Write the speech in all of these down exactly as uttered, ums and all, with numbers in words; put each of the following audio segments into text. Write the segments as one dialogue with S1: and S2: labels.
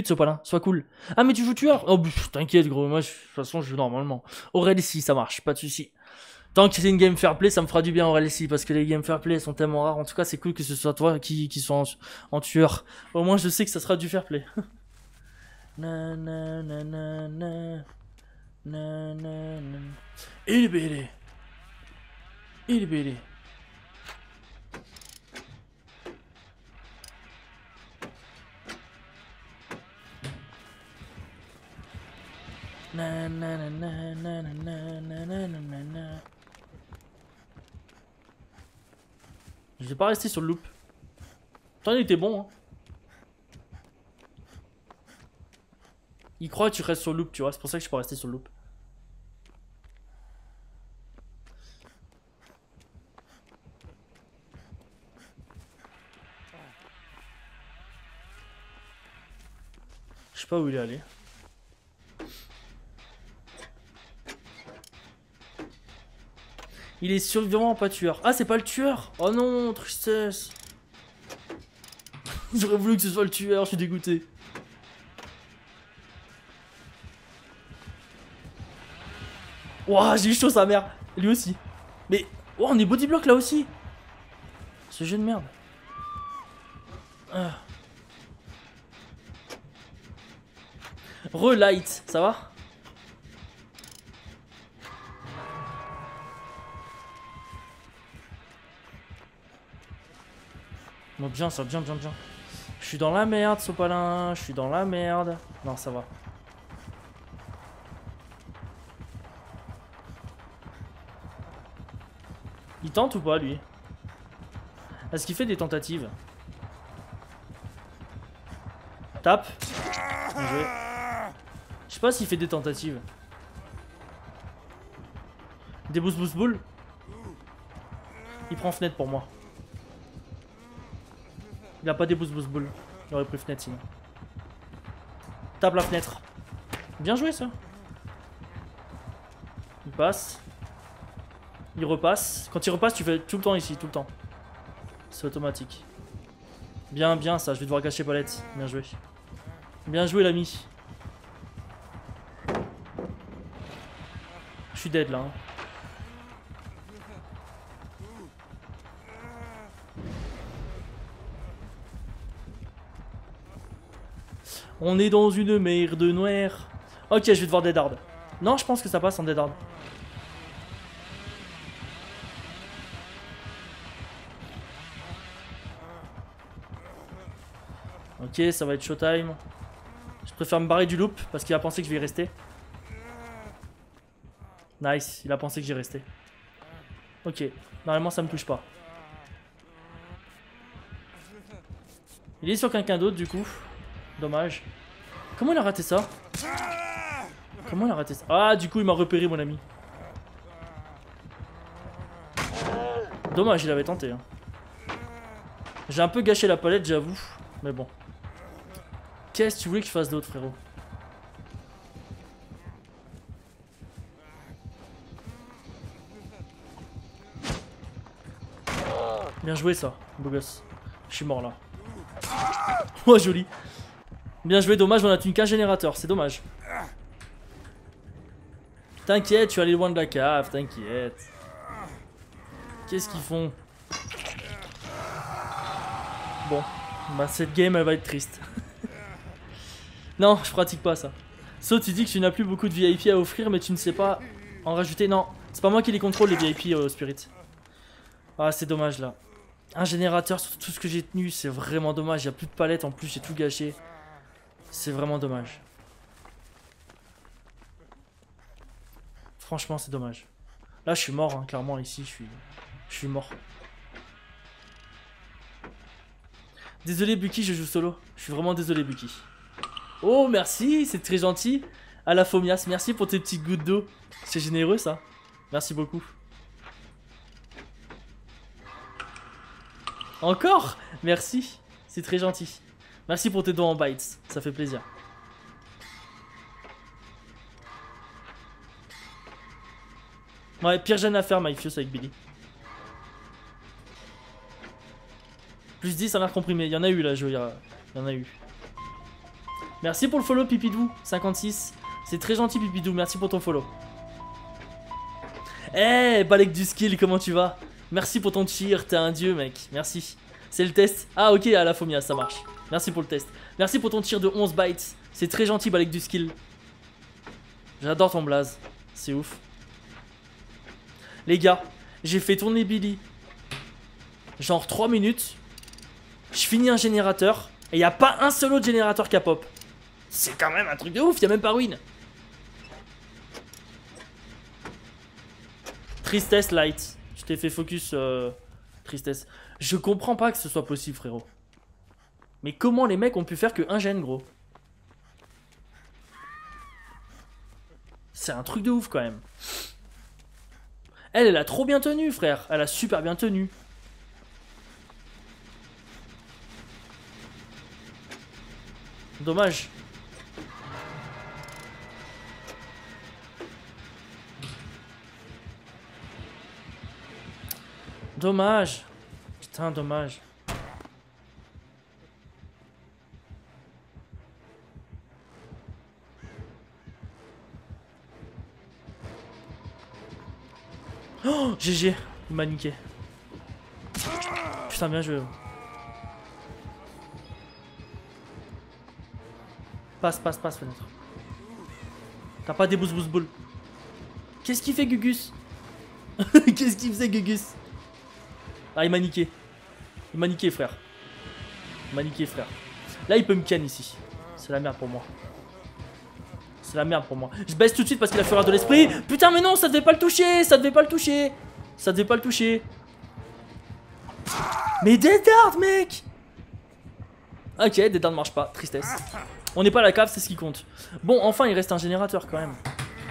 S1: but, Sopalin, sois cool. Ah, mais tu joues tueur? Oh, t'inquiète, gros, moi, de toute façon, je joue normalement. Aurélie, si, ça marche, pas de soucis. Tant que c'est une game fair play, ça me fera du bien, Aurélie, si, parce que les game fair play sont tellement rares. En tout cas, c'est cool que ce soit toi qui, qui soit en, en tueur. Au moins, je sais que ça sera du fair play. Na, na, na, na, na. Na, na, na. Il est bélé. Il est bélé. Na, na, na, na, na, na, na, na, na, na. Je vais pas rester sur le loop. Toi, il était bon, hein. Il croit que tu restes sur le loop, tu vois. C'est pour ça que je peux rester sur le loop. Je sais pas où il est allé. Il est survivant, pas tueur. Ah, c'est pas le tueur. Oh non, tristesse. J'aurais voulu que ce soit le tueur, je suis dégoûté. Ouah, j'ai eu chaud sa mère. Lui aussi. Mais, oh, on est bodyblock là aussi. Ce jeu de merde. Ah. Relight, ça va? Bon, bien ça, bien, bien, bien. Je suis dans la merde, Sopalin. Je suis dans la merde. Non, ça va. Il tente ou pas, lui? Est-ce qu'il fait des tentatives? Tape. Bien joué. Je sais pas s'il fait des tentatives. Des boost boost boule. Il prend fenêtre pour moi. Il a pas des boost boost boule. Il aurait pris fenêtre sinon. Tape la fenêtre. Bien joué ça. Il passe. Il repasse. Quand il repasse, tu fais tout le temps ici, tout le temps. C'est automatique. Bien, bien ça. Je vais devoir gâcher palette. Bien joué. Bien joué l'ami. Je suis dead là. Hein. On est dans une mer de noir. Ok, je vais devoir dead hard. Non, je pense que ça passe en dead hard. Ok, ça va être showtime. Je préfère me barrer du loop parce qu'il a pensé que je vais y rester. Nice, il a pensé que j'y restais. Ok, normalement ça me touche pas. Il est sur quelqu'un d'autre du coup. Dommage. Comment il a raté ça? Comment il a raté ça? Ah, du coup il m'a repéré mon ami. Dommage, il avait tenté. Hein. J'ai un peu gâché la palette, j'avoue. Mais bon. Qu'est-ce que tu voulais que je fasse d'autre, frérot? Bien joué ça, beau gosse. Je suis mort là. Oh joli. Bien joué, dommage, on a tenu qu'un générateur, c'est dommage. T'inquiète, tu vas aller loin de la cave, t'inquiète. Qu'est-ce qu'ils font? Bon, bah cette game elle va être triste. Non, je pratique pas ça. So, tu dis que tu n'as plus beaucoup de V I P à offrir, mais tu ne sais pas en rajouter. Non, c'est pas moi qui les contrôle les V I P euh, Spirit. Ah, c'est dommage là. Un générateur sur tout ce que j'ai tenu, c'est vraiment dommage. Il n'y a plus de palette en plus, j'ai tout gâché. C'est vraiment dommage. Franchement, c'est dommage. Là, je suis mort, hein, clairement, ici, je suis, je suis mort. Désolé, Bucky, je joue solo. Je suis vraiment désolé, Bucky. Oh, merci, c'est très gentil. À la Fomias, merci pour tes petites gouttes d'eau. C'est généreux, ça. Merci beaucoup. Encore? Merci, c'est très gentil. Merci pour tes dons en bytes, ça fait plaisir. Ouais, pire gêne à faire, Myfios avec Billy. Plus dix à l'air comprimé, il y en a eu là, je il y en a eu. Merci pour le follow, Pipidou, cinquante-six. C'est très gentil, Pipidou, merci pour ton follow. Eh, hey, Balek du skill, comment tu vas? Merci pour ton cheer, t'es un dieu, mec. Merci. C'est le test. Ah, ok, à la Fomia, ça marche. Merci pour le test. Merci pour ton tir de onze bytes. C'est très gentil, Balek du skill. J'adore ton blaze. C'est ouf. Les gars, j'ai fait tourner Billy. Genre trois minutes. Je finis un générateur. Et il n'y a pas un seul autre générateur qui a pop. C'est quand même un truc de ouf, il n'y a même pas ruine. Tristesse light. Je t'ai fait focus euh, tristesse. Je comprends pas que ce soit possible, frérot. Mais comment les mecs ont pu faire que un gène, gros? C'est un truc de ouf quand même. Elle, elle a trop bien tenu, frère. Elle a super bien tenu. Dommage. Dommage. Putain, dommage. Oh, G G. Il m'a niqué. Putain, bien joué. Passe, passe, passe, fenêtre. T'as pas des boost boost boules. Qu'est-ce qu'il fait, Gugus? Qu'est-ce qu'il faisait, Gugus? Ah, il m'a niqué. Il m'a niqué, frère. Il m'a niqué, frère. Là, il peut me ken ici. C'est la merde pour moi. C'est la merde pour moi. Je baisse tout de suite parce qu'il a fureur de l'esprit. Putain, mais non, ça devait pas le toucher. Ça devait pas le toucher. Ça devait pas le toucher. Mais Dead Hard, mec. Ok, Dead Hard marche pas. Tristesse. On n'est pas à la cave, c'est ce qui compte. Bon, enfin, il reste un générateur quand même.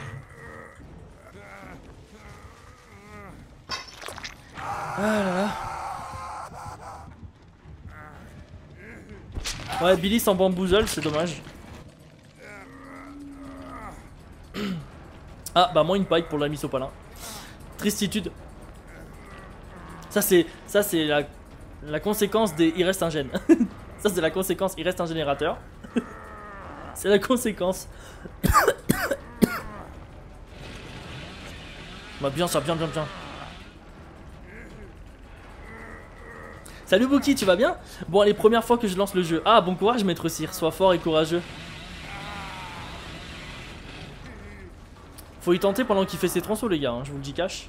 S1: Ah là là. Ouais, Billy s'en bamboozle, c'est dommage. Ah, bah, moins une pipe pour l'ami Sopalin. Tristitude. Ça, c'est ça c'est la, la conséquence des. Il reste un gène. Ça, c'est la conséquence. Il reste un générateur. C'est la conséquence. Bah, bien ça, bien, bien, bien. Salut Bouki, tu vas bien? Bon, allez, première fois que je lance le jeu. Ah, bon courage, maître Cyr. Sois fort et courageux. Faut y tenter pendant qu'il fait ses tronçons, les gars. Hein, je vous le dis cash.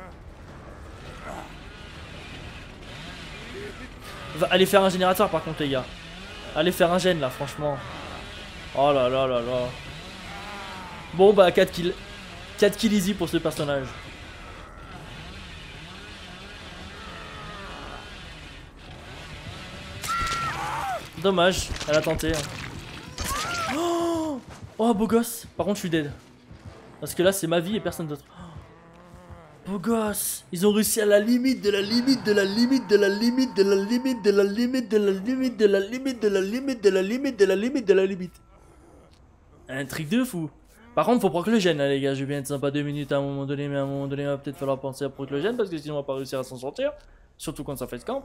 S1: Va, allez faire un générateur, par contre, les gars. Allez faire un gène, là, franchement. Oh là là là là. Bon, bah, quatre kills. quatre kills easy pour ce personnage. Dommage, elle a tenté. Oh, oh, beau gosse. Par contre, je suis dead. Parce que là, c'est ma vie et personne d'autre. Oh, beau gosse. Ils ont réussi à la limite de la limite de la limite de la limite de la limite de la limite de la limite de la limite de la limite de la limite de la limite de la limite. Un truc de fou. Par contre, faut proc le gène, là, les gars. Je vais bien être sympa deux minutes à un moment donné, mais à un moment donné, il va peut-être falloir penser à proc le gène parce que sinon, on va pas réussir à s'en sortir. Surtout quand ça fait camp.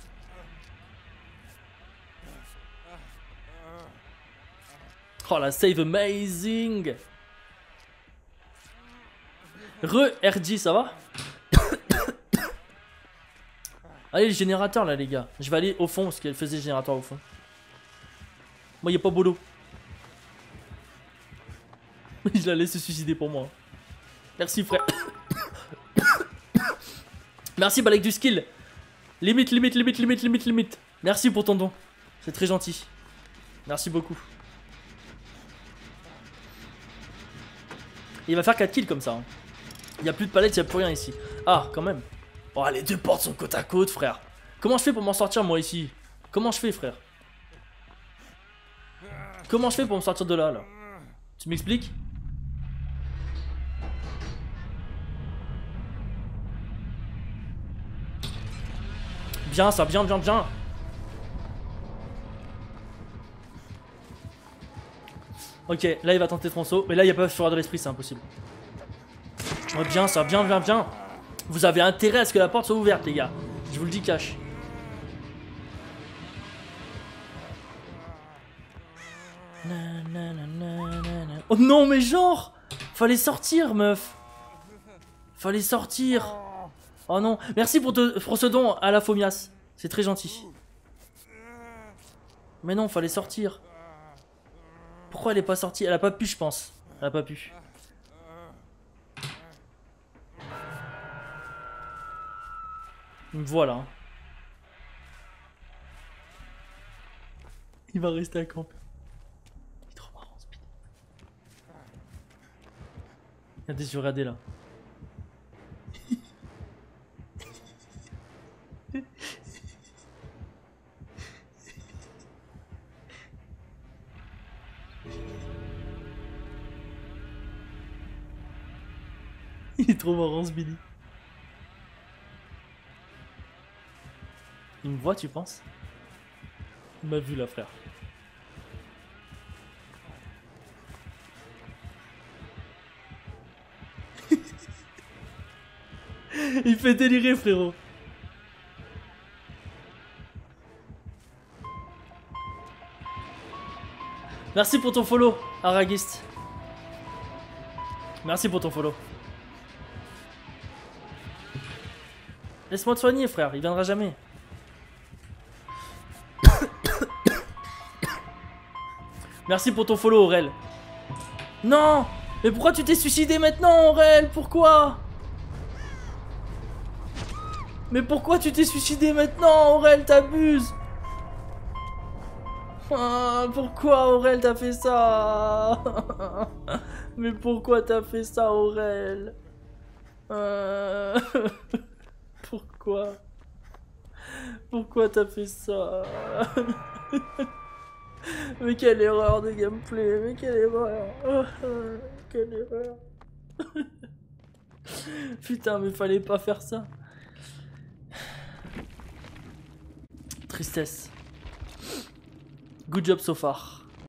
S1: Oh la save amazing. Re R G, ça va? Allez, le générateur là, les gars. Je vais aller au fond parce qu'elle faisait le générateur au fond. Moi, il n'y a pas boulot. Je la laisse se suicider pour moi. Merci, frère. Merci, Balek du skill. Limite, limite, limite, limite, limite, limite. Merci pour ton don. C'est très gentil. Merci beaucoup. Il va faire quatre kills comme ça. Hein. Il n'y a plus de palette, il n'y a plus rien ici. Ah, quand même. Oh, les deux portes sont côte à côte, frère. Comment je fais pour m'en sortir, moi, ici? Comment je fais, frère? Comment je fais pour me sortir de là, là? Tu m'expliques? Bien, ça, bien, bien, bien. Ok, là il va tenter tronçon, mais là il n'y a pas de fureur de l'esprit, c'est impossible. Oh, bien ça, bien, bien, bien. Vous avez intérêt à ce que la porte soit ouverte, les gars. Je vous le dis cash. Na, Oh non, mais genre, fallait sortir, meuf. Fallait sortir. Oh non, merci pour, te, pour ce don à la Fomias. C'est très gentil. Mais non, fallait sortir. Pourquoi elle est pas sortie? Elle a pas pu, je pense. Elle a pas pu. Voilà. Il va rester à camp. Il est trop marrant, Speedy. Regardez, je vais regarder là. Il est trop marrant, ce Billy. Il me voit, tu penses? Il m'a vu là, frère. Il fait délirer, frérot. Merci pour ton follow, Aragist. Merci pour ton follow. Laisse-moi te soigner, frère, il viendra jamais. Merci pour ton follow, Aurel. Non! Mais pourquoi tu t'es suicidé maintenant, Aurel? Pourquoi? Mais pourquoi tu t'es suicidé maintenant, Aurel? T'abuses! Ah, pourquoi, Aurel, t'as fait ça? Mais pourquoi t'as fait ça, Aurel? euh... Pourquoi? Pourquoi t'as fait ça? Mais quelle erreur de gameplay, mais quelle erreur. Oh, oh, quelle erreur. Putain, mais fallait pas faire ça. Tristesse. Good job so far.